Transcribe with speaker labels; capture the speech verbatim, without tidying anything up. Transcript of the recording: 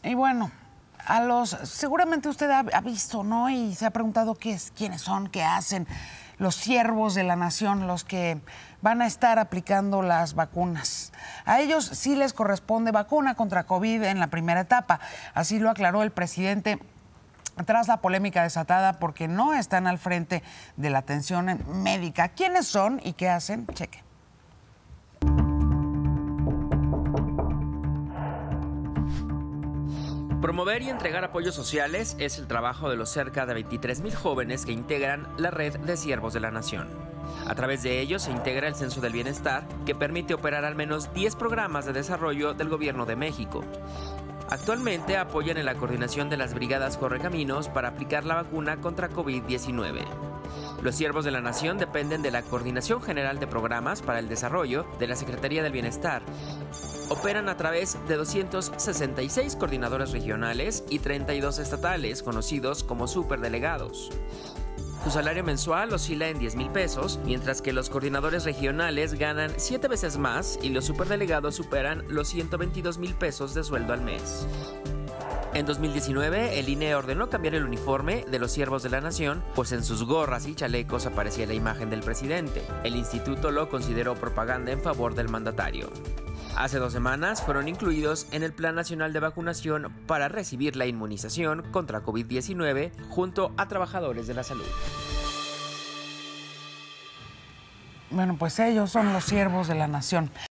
Speaker 1: Y bueno, a los seguramente usted ha, ha visto, ¿no? Y se ha preguntado qué es, quiénes son, qué hacen los siervos de la nación, los que van a estar aplicando las vacunas. A ellos sí les corresponde vacuna contra COVID en la primera etapa. Así lo aclaró el presidente tras la polémica desatada porque no están al frente de la atención médica. ¿Quiénes son y qué hacen? Cheque.
Speaker 2: Promover y entregar apoyos sociales es el trabajo de los cerca de veintitrés mil jóvenes que integran la red de siervos de la nación. A través de ellos se integra el Censo del Bienestar, que permite operar al menos diez programas de desarrollo del Gobierno de México. Actualmente apoyan en la coordinación de las brigadas Correcaminos para aplicar la vacuna contra COVID diecinueve. Los siervos de la nación dependen de la Coordinación General de Programas para el Desarrollo de la Secretaría del Bienestar. Operan a través de doscientos sesenta y seis coordinadores regionales y treinta y dos estatales, conocidos como superdelegados. Su salario mensual oscila en diez mil pesos, mientras que los coordinadores regionales ganan siete veces más y los superdelegados superan los ciento veintidós mil pesos de sueldo al mes. En dos mil diecinueve, el I N E ordenó cambiar el uniforme de los siervos de la nación, pues en sus gorras y chalecos aparecía la imagen del presidente. El instituto lo consideró propaganda en favor del mandatario. Hace dos semanas fueron incluidos en el Plan Nacional de Vacunación para recibir la inmunización contra COVID diecinueve junto a trabajadores de la salud.
Speaker 1: Bueno, pues ellos son los siervos de la nación.